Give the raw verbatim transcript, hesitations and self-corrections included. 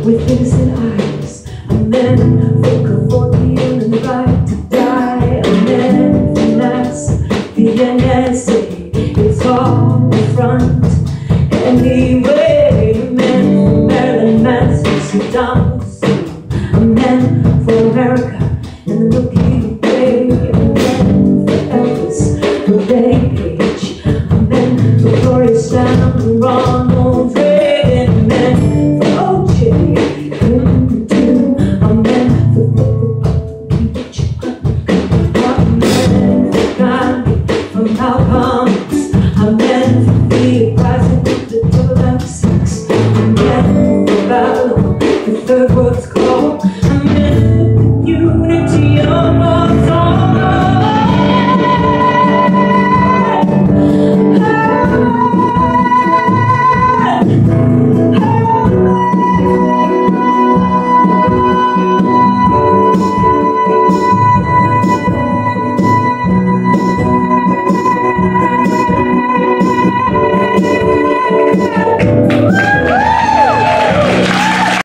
with innocent eyes. A man for forty and the right to die. A man for mass, the N S A. It's all in front anyway. A man for Maryland, Manson, Saddam Hussein. A man for America and the Milky Way. A man for Elvis, for Betty Page. A man for Gloria Steinem and Ronald Reagan. A man for O J. A man for Malcolm. A man for the uprising, the double M six. A man for Babylon, the third world's